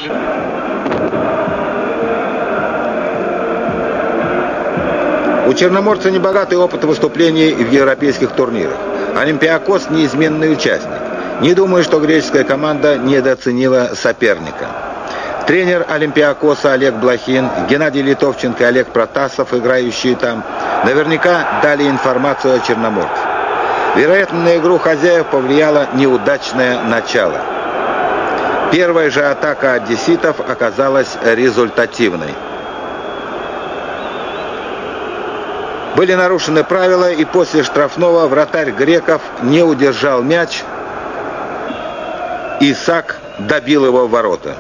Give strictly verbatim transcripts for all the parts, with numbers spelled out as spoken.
У черноморца небогатый опыт выступлений в европейских турнирах. Олимпиакос – неизменный участник. Не думаю, что греческая команда недооценила соперника. Тренер Олимпиакоса Олег Блохин, Геннадий Литовченко и Олег Протасов, играющие там, наверняка дали информацию о черноморце. Вероятно, на игру хозяев повлияло неудачное начало. Первая же атака одесситов оказалась результативной. Были нарушены правила, и после штрафного вратарь греков не удержал мяч. Исак добил его в ворота.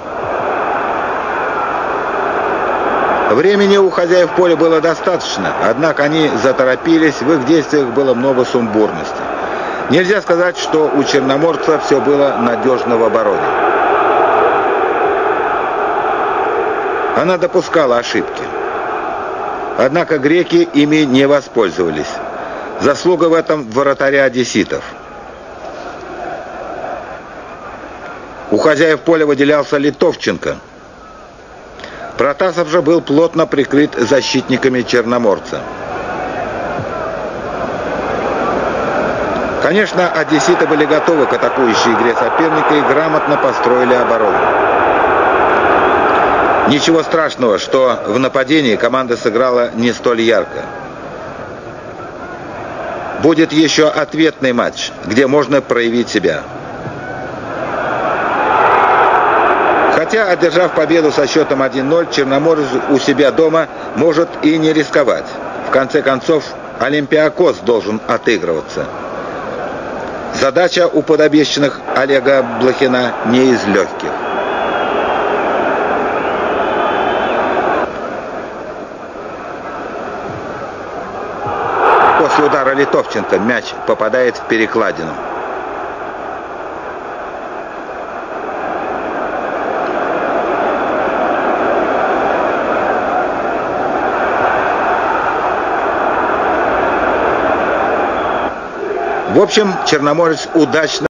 Времени у хозяев поля было достаточно, однако они заторопились, в их действиях было много сумбурности. Нельзя сказать, что у черноморца все было надежно в обороне. Она допускала ошибки. Однако греки ими не воспользовались. Заслуга в этом вратаря одесситов. У хозяев поля выделялся Литовченко. Протасов же был плотно прикрыт защитниками черноморца. Конечно, одесситы были готовы к атакующей игре соперника и грамотно построили оборону. Ничего страшного, что в нападении команда сыграла не столь ярко. Будет еще ответный матч, где можно проявить себя. Хотя, одержав победу со счетом один ноль, Черноморец у себя дома может и не рисковать. В конце концов, Олимпиакос должен отыгрываться. Задача у подопечных Олега Блохина не из легких. После удара Литовченко мяч попадает в перекладину. В общем, черноморец удачно